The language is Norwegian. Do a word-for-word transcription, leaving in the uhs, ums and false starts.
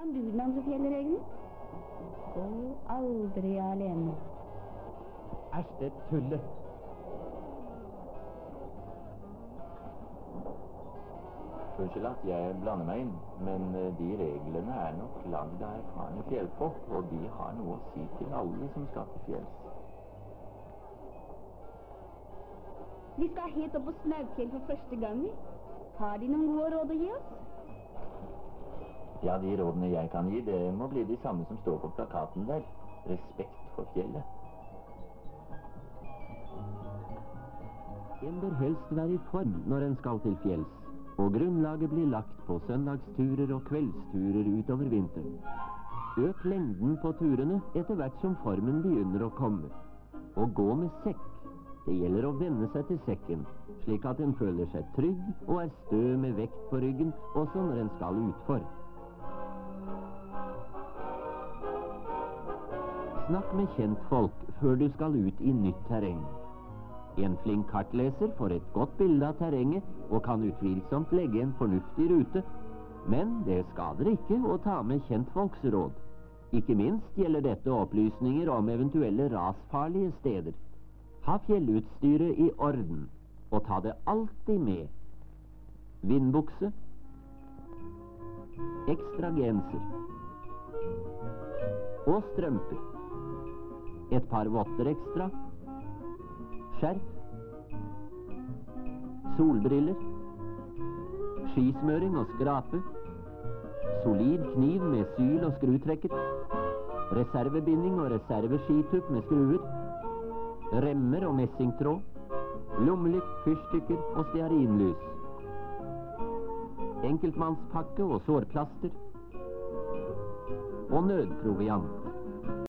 Hvordan du den andre fjellregelen? Gå aldri alene. Æsj, det tullet. Unnskyld at jeg blander meg inn, men de reglene er nok lagd av erfarne fjellfolk, og de har noe å si til alle som skal til fjells. Vi skal helt opp på Snaufjell for første gang. Har de noen gode råd å gi oss? Ja, de rådene jeg kan gi, det må bli de samme som står på plakaten der. Respekt for fjellet. En bør helst være i form når en skal til fjells, og grunnlaget blir lagt på søndagsturer og kveldsturer utover vinteren. Øk lengden på turene etter hvert som formen begynner å komme. Og gå med sekk. Det gjelder å venne seg til sekken, slik at en føler seg trygg og er stø med vekt på ryggen, også når en skal utfor. Snakk med kjentfolk før du skal ut i nytt terreng. En flink kartleser får et godt bilde av terrenget og kan utvilsomt legge en fornuftig rute, men det skader ikke å ta med kjentfolks råd. Ikke minst gjelder dette opplysninger om eventuelle rasfarlige steder. Ha fjellutstyret i orden, og ta det alltid med. Vindbukse, ekstra genser og strømper. Et par votter ekstra, skjerf, solbriller, skismøring og skrape, solid kniv med syl og skrutrekker, reservebinding og reserveskitupp med skruer, remmer og messingtråd, lommelykt, fyrstikker og stearinlys, enkeltmannspakke og sårplaster og nødproviant.